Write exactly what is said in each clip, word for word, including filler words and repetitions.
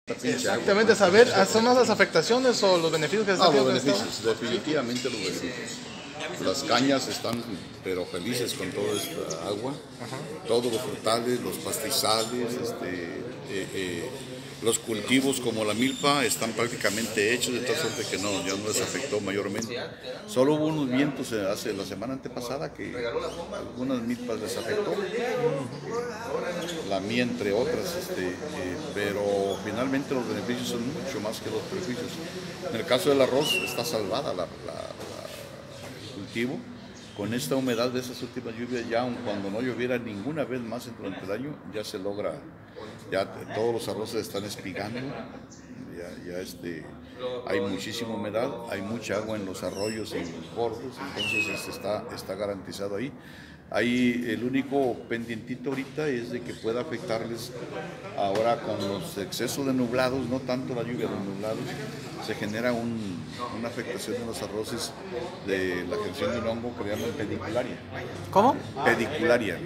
Exactamente, saber, ¿son más las afectaciones o los beneficios que se Ah, están los teniendo? beneficios, definitivamente los beneficios. Las cañas están pero felices con toda esta agua, todos los frutales, los pastizales, este, eh, eh, los cultivos como la milpa están prácticamente hechos, de tal suerte que no, ya no les afectó mayormente. Solo hubo unos vientos hace la semana antepasada que algunas milpas les afectó, la mía entre otras, este, eh, pero finalmente los beneficios son mucho más que los perjuicios. En el caso del arroz está salvada la, la, la, el cultivo. Con esta humedad de esas últimas lluvias, ya aun cuando no lloviera ninguna vez más durante el año, ya se logra, ya todos los arroces están espigando, ya, ya este, hay muchísima humedad, hay mucha agua en los arroyos y en los bordos, entonces este, está, está garantizado ahí. Ahí el único pendientito ahorita es de que pueda afectarles ahora con los excesos de nublados, no tanto la lluvia, los nublados, se genera un, una afectación en los arroces de la generación de un hongo que le llaman pedicularia. ¿Cómo? Pedicularia.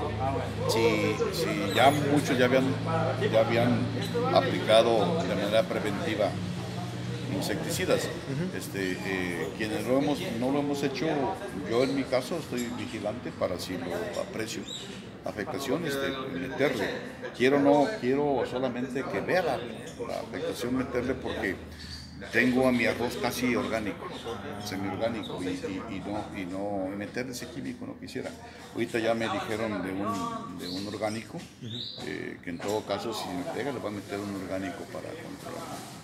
Si, si ya muchos ya habían, ya habían aplicado de manera preventiva insecticidas, uh-huh. este, eh, quienes lo hemos, no lo hemos hecho, yo en mi caso estoy vigilante para si lo aprecio, afectación, este, meterle. Quiero no, quiero solamente que vea la, la afectación, meterle porque tengo a mi arroz casi orgánico, semiorgánico y, y, y, no, y no meterle ese químico no quisiera. Ahorita ya me dijeron de un, de un orgánico, eh, que en todo caso si me pega le va a meter un orgánico para controlar.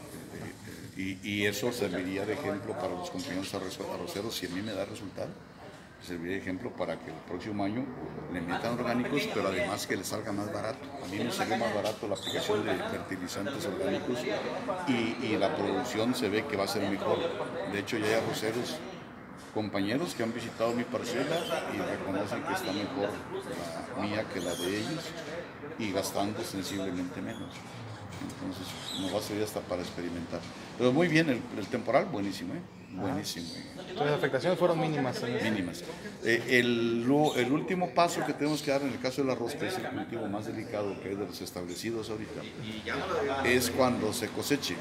Y, y eso serviría de ejemplo para los compañeros arroceros. Si a mí me da resultado, serviría de ejemplo para que el próximo año le metan orgánicos, pero además que les salga más barato. A mí me salió más barato la aplicación de fertilizantes orgánicos y, y la producción se ve que va a ser mejor. De hecho, ya hay arroceros, compañeros que han visitado mi parcela y reconocen que está mejor la mía que la de ellos y gastando sensiblemente menos. Entonces nos va a servir hasta para experimentar. Pero muy bien, el, el temporal, buenísimo, ¿eh? Buenísimo. Entonces las afectaciones fueron mínimas. ¿eh? Mínimas. Eh, el, lo, el último paso que tenemos que dar en el caso del arroz, que es el cultivo más delicado, que es de los establecidos ahorita, es cuando se coseche.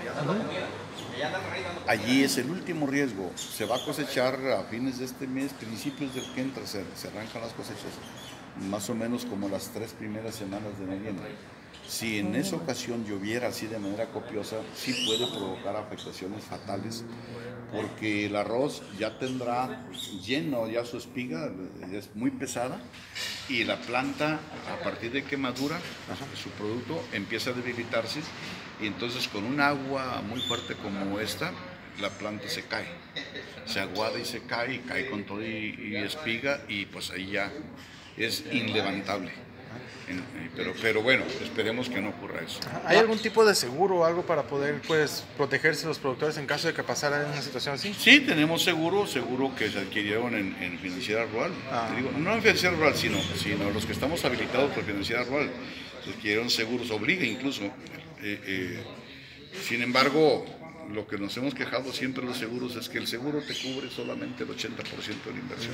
Allí es el último riesgo. Se va a cosechar a fines de este mes, principios del que entra, se, se arrancan las cosechas, más o menos como las tres primeras semanas de noviembre. Si en esa ocasión lloviera así de manera copiosa, sí puede provocar afectaciones fatales, porque el arroz ya tendrá lleno ya su espiga, es muy pesada, y la planta, a partir de que madura su producto, empieza a debilitarse, y entonces con un agua muy fuerte como esta, la planta se cae, se aguada y se cae, y cae con todo y, y espiga, y pues ahí ya es inlevantable. Pero, pero bueno, esperemos que no ocurra eso. ¿Hay algún tipo de seguro o algo para poder pues protegerse los productores en caso de que pasara una situación así? Sí, tenemos seguro, seguro que se adquirieron en, en Financiera Rural. Ah. Digo, no en Financiera Rural, sino, sino los que estamos habilitados por Financiera Rural. Se adquirieron seguros, obliga incluso. Eh, eh, sin embargo, lo que nos hemos quejado siempre los seguros es que el seguro te cubre solamente el ochenta por ciento de la inversión.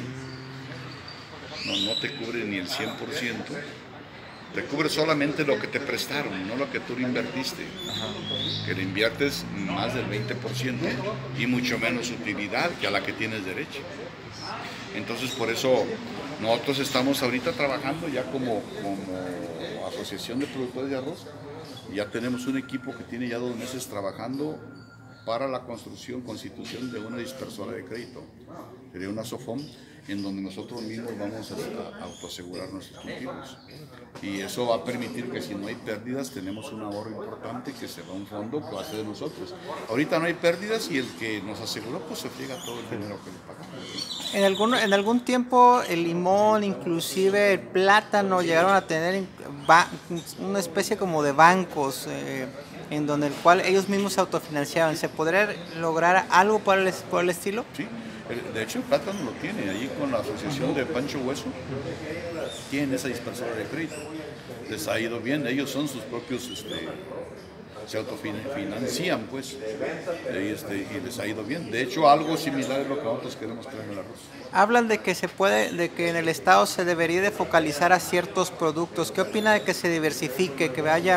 No, no te cubre ni el cien por ciento. Te cubre solamente lo que te prestaron, no lo que tú invertiste. Ajá. Que le inviertes más del veinte por ciento y mucho menos utilidad que a la que tienes derecho. Entonces, por eso nosotros estamos ahorita trabajando ya como, como asociación de productores de arroz. Ya tenemos un equipo que tiene ya dos meses trabajando para la construcción, constitución de una dispersora de crédito, sería una SOFOM, en donde nosotros mismos vamos a, a autoasegurar nuestros cultivos. Y eso va a permitir que si no hay pérdidas, tenemos un ahorro importante que se va a un fondo que va a ser de nosotros. Ahorita no hay pérdidas y el que nos aseguró, pues se friega todo el dinero que le pagamos. En algún, en algún tiempo el limón, inclusive el plátano, llegaron a tener una especie como de bancos, eh, en donde el cual ellos mismos se autofinanciaban. ¿Se podría lograr algo por el, por el estilo? Sí. De hecho, el plátano lo tiene, allí con la asociación de Pancho Hueso, tienen esa dispersora de crédito. Les ha ido bien, ellos son sus propios, este, se autofinancian, pues, y, este, y les ha ido bien. De hecho, algo similar es lo que nosotros queremos traer en el arroz. Hablan de que se puede, de que en el estado se debería de focalizar a ciertos productos. ¿Qué opina de que se diversifique, que haya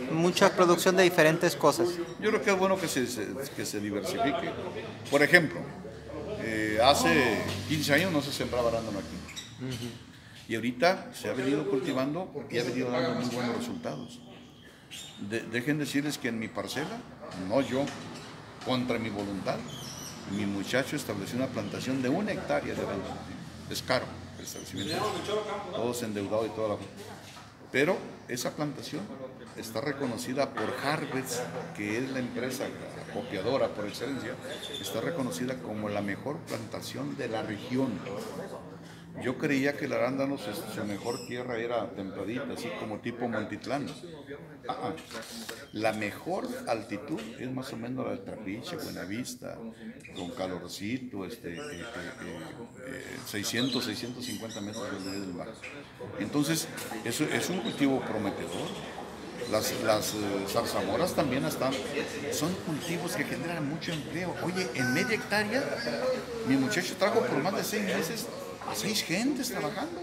mucha producción de diferentes cosas. Yo creo que es bueno que se, se- que se diversifique. Por ejemplo, eh, hace quince años no se sembraba arándano aquí. Y ahorita se ha venido cultivando y ha venido dando muy buenos resultados. De- dejen decirles que en mi parcela, no yo, contra mi voluntad, mi muchacho estableció una plantación de una hectárea de arándano. Es caro el establecimiento, todos endeudados y toda la... Pero esa plantación está reconocida por Harvest, que es la empresa la copiadora por excelencia, está reconocida como la mejor plantación de la región. Yo creía que el arándano, su, su mejor tierra era templadita, así como tipo Montitlán. Ah, ah. La mejor altitud es más o menos la del Trapiche, Buenavista, con calorcito, este, eh, eh, eh, seiscientos, seiscientos cincuenta metros del nivel del mar. Entonces, eso es un cultivo prometedor. Las, las eh, zarzamoras también están, son cultivos que generan mucho empleo. Oye, en media hectárea, mi muchacho trajo por más de seis meses a seis gentes trabajando.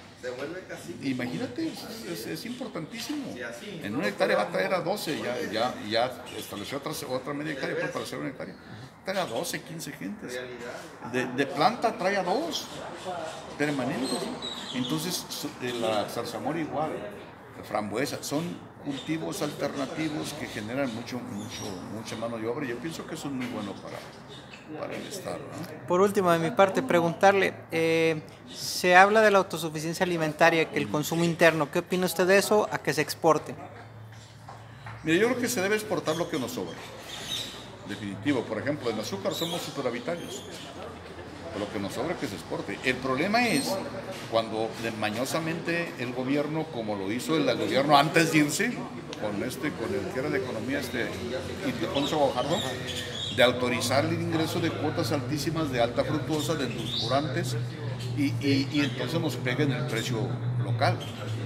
Imagínate, es, es importantísimo. En una hectárea va a traer a doce, ya, ya, ya estableció otra, otra media hectárea pues, para hacer una hectárea. Trae a doce, quince gentes. De, de planta trae a dos permanentes. Entonces, la zarzamora igual, la frambuesa, son cultivos alternativos que generan mucho, mucho, mucha mano de obra. Yo pienso que eso es muy bueno para, para el Estado, ¿no? Por último, de mi parte, preguntarle, eh, se habla de la autosuficiencia alimentaria, que el consumo interno, ¿qué opina usted de eso a que se exporte? Mire, yo creo que se debe exportar lo que nos sobra. Definitivo. Por ejemplo, en azúcar somos superavitarios. Lo que nos sobra que se exporte. El problema es cuando de, mañosamente el gobierno, como lo hizo el, el gobierno antes de irse, con este, con el que era de economía, este Ildefonso Guajardo, de autorizar el ingreso de cuotas altísimas de alta fructuosa, de endulcorantes, y, y, y entonces nos peguen el precio local.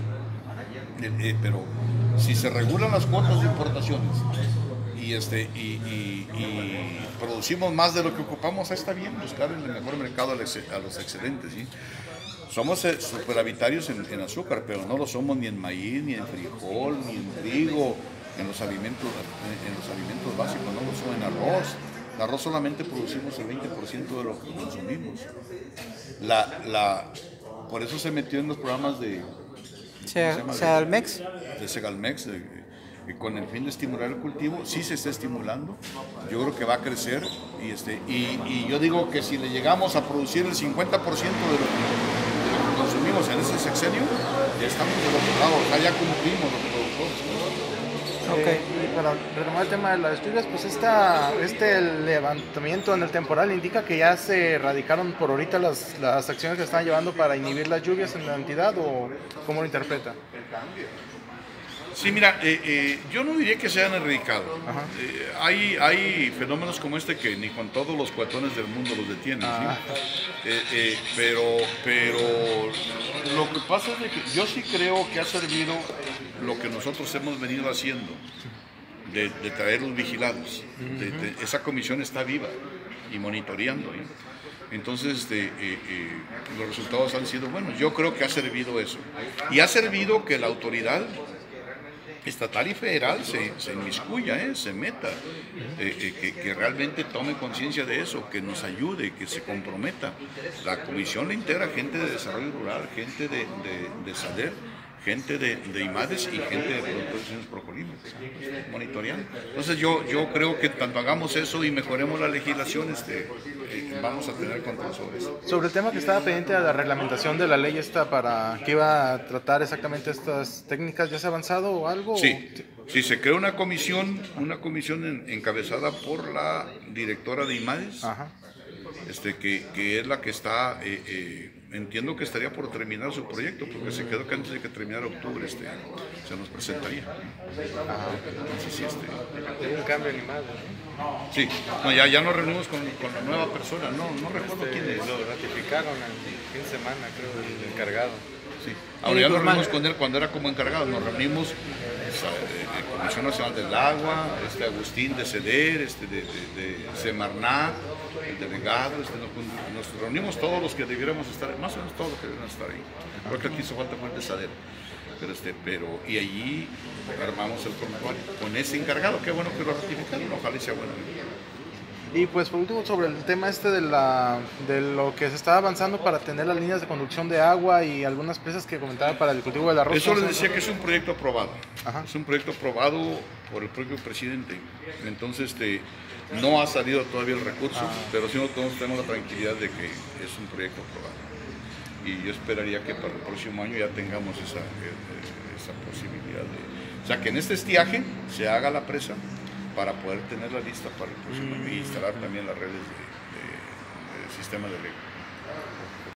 Eh, eh, pero si se regulan las cuotas de importaciones y, este, y, y, y producimos más de lo que ocupamos, está bien buscar el mejor mercado a los excedentes, ¿sí? Somos superavitarios en, en azúcar, pero no lo somos ni en maíz, ni en frijol, ni en trigo, en los alimentos, en los alimentos básicos, no lo somos en arroz. El arroz solamente producimos el veinte por ciento de lo que consumimos. La, la, por eso se metió en los programas de Segalmex. De Segalmex, de, de, con el fin de estimular el cultivo. Sí se está estimulando, yo creo que va a crecer y, este, y, y yo digo que si le llegamos a producir el cincuenta por ciento de lo que consumimos en ese sexenio, ya estamos del otro lado, o sea, ya cumplimos los productores. Okay. Eh, y para retomar el tema de las lluvias, pues esta, este levantamiento en el temporal indica que ya se erradicaron por ahorita las, las acciones que están llevando para inhibir las lluvias en la entidad, ¿o cómo lo interpreta? Sí, mira, eh, eh, yo no diría que se hayan erradicado. Eh, hay, hay fenómenos como este que ni con todos los cuatones del mundo los detienen, ah. ¿sí? eh, eh, pero, pero lo que pasa es de que yo sí creo que ha servido lo que nosotros hemos venido haciendo, de, de traer los vigilados. Uh-huh. de, de, esa comisión está viva y monitoreando, ¿eh? Entonces este, eh, eh, los resultados han sido buenos. Yo creo que ha servido eso. Y ha servido que la autoridad estatal y federal se, se inmiscuya, ¿eh? se meta, eh, eh, que, que realmente tome conciencia de eso, que nos ayude, que se comprometa. La comisión le integra gente de desarrollo rural, gente de, de, de SADER, gente de, de IMADES y gente de productores procolímeros, monitoreando. Entonces yo, yo creo que tanto hagamos eso y mejoremos la legislación, este, eh, vamos a tener control sobre eso. Sobre el tema que estaba pendiente de la reglamentación de la ley esta para que iba a tratar exactamente estas técnicas, ¿ya se ha avanzado o algo? Sí, sí, se creó una comisión, una comisión en, encabezada por la directora de IMADES, Ajá. Este, que, que es la que está... Eh, eh, entiendo que estaría por terminar su proyecto, porque se quedó que antes de que terminara octubre este, se nos presentaría. Ah, sí, sí, este, hay un cambio animado. Sí, no, ya, ya nos reunimos con, con la nueva persona, no, no recuerdo este, quién es. Lo ratificaron el fin de semana, creo, el encargado. Sí, ahora ya nos reunimos con él cuando era como encargado, nos reunimos la Comisión Nacional del Agua, este Agustín de CEDER, este de, de, de Semarnat, el delegado, este, nos, nos reunimos todos los que debiéramos estar, más o menos todos los que debieron estar ahí. Creo que aquí hizo falta fue el de SADER. pero este, pero, y allí armamos el prontuario con ese encargado, qué bueno que lo ratificaron, ojalá y sea bueno. Y pues por último sobre el tema este de, la, de lo que se está avanzando para tener las líneas de conducción de agua y algunas presas que comentaba para el cultivo del arroz. Eso les decía que es un proyecto aprobado. Ajá. Es un proyecto aprobado por el propio presidente. Entonces este, no ha salido todavía el recurso, ah. pero sí nosotros tenemos la tranquilidad de que es un proyecto aprobado. Y yo esperaría que para el próximo año ya tengamos esa, esa posibilidad de... O sea, que en este estiaje se haga la presa para poder tenerla lista para el próximo año y instalar también las redes de, de, de sistema de riego.